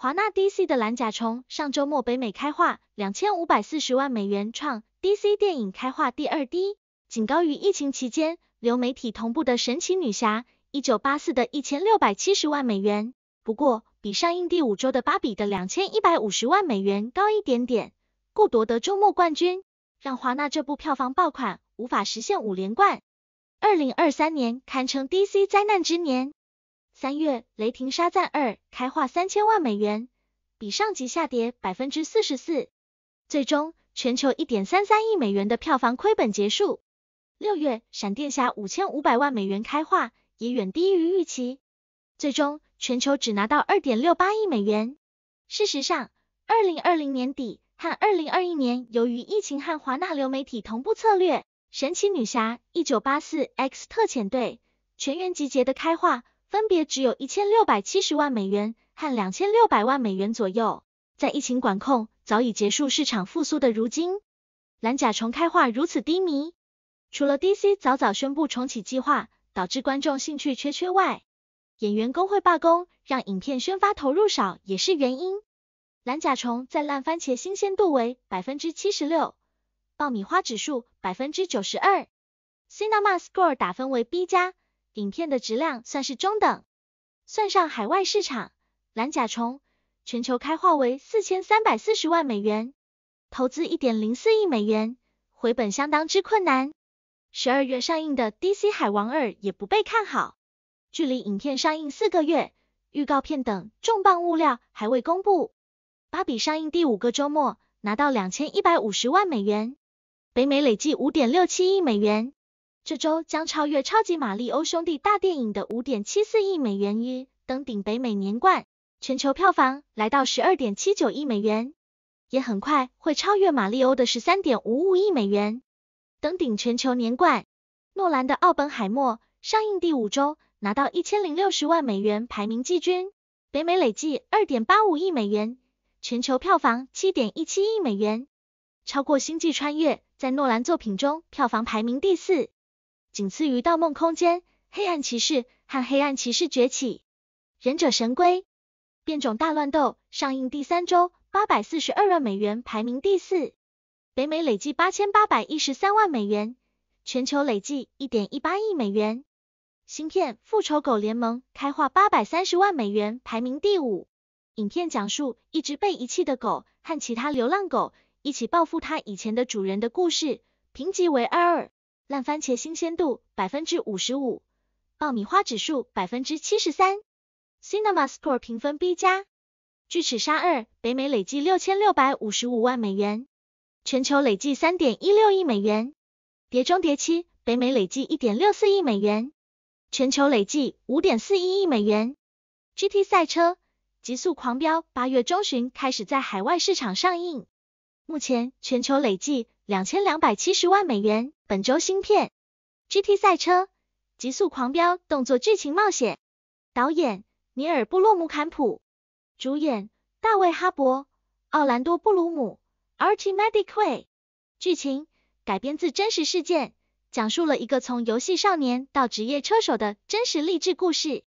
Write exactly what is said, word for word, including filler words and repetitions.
华纳 D C 的蓝甲虫上周末北美开画两千五百四十万美元，创 D C 电影开画第二低，仅高于疫情期间流媒体同步的神奇女侠一九八四的一千六百七十万美元，不过比上映第五周的芭比的两千一百五十万美元高一点点，故夺得周末冠军，让华纳这部票房爆款无法实现五连冠。二零二三年堪称 D C 灾难之年。三月，雷霆沙赞二开画三千万美元，比上集下跌 百分之四十四， 最终全球 一点三三亿美元的票房亏本结束。六月，闪电侠五千五百万美元开画，也远低于预期，最终全球只拿到 二点六八亿美元。事实上，二零二零年底和二零二一年由于疫情和华纳流媒体同步策略，神奇女侠一九八四 X 特遣队全员集结的开画分别只有一千六百七十万美元和两千六百万美元左右。在疫情管控早已结束、市场复苏的如今，蓝甲虫开画如此低迷，除了 D C 早早宣布重启计划导致观众兴趣缺缺外，演员工会罢工让影片宣发投入少也是原因。蓝甲虫在烂番茄新鲜度为 百分之七十六， 爆米花指数 百分之九十二， Cinema Score 打分为 B 加，影片的质量算是中等。算上海外市场，蓝甲虫全球开画为四千三百四十万美元，投资 一点零四亿美元，回本相当之困难。十二月上映的 D C 海王二也不被看好，距离影片上映四个月，预告片等重磅物料还未公布。芭比上映第五个周末拿到两千一百五十万美元，北美累计 五点六七亿美元。这周将超越超级马里欧兄弟大电影的 五点七四亿美元，于登顶北美年冠，全球票房来到 十二点七九亿美元，也很快会超越马里欧的 十三点五五亿美元，登顶全球年冠。诺兰的奥本海默上映第五周拿到一千零六十万美元，排名季军，北美累计 二点八五亿美元，全球票房 七点一七亿美元，超过星际穿越，在诺兰作品中票房排名第四。仅次于《盗梦空间》、《黑暗骑士》和《黑暗骑士崛起》。忍者神龟、变种大乱斗上映第三周八百四十二万美元，排名第四，北美累计八千八百一十三万美元，全球累计 一点一八亿美元。新片《复仇狗联盟》开画八百三十万美元，排名第五。影片讲述一只被遗弃的狗和其他流浪狗一起报复它以前的主人的故事，评级为二二。烂番茄新鲜度 百分之五十五， 爆米花指数 百分之七十三， Cinema Score 评分 B 加。巨齿鲨二北美累计六千六百五十五万美元，全球累计 三点一六亿美元。碟中谍七北美累计 一点六四亿美元，全球累计 五点四一亿美元。G T 赛车极速狂飙八月中旬开始在海外市场上映，目前全球累计两千两百七十万美元。本周新片 G T 赛车极速狂飙动作剧情冒险，导演尼尔布洛姆坎普，主演大卫哈伯、奥兰多布鲁姆、Archie Madikwe。 剧情改编自真实事件，讲述了一个从游戏少年到职业车手的真实励志故事。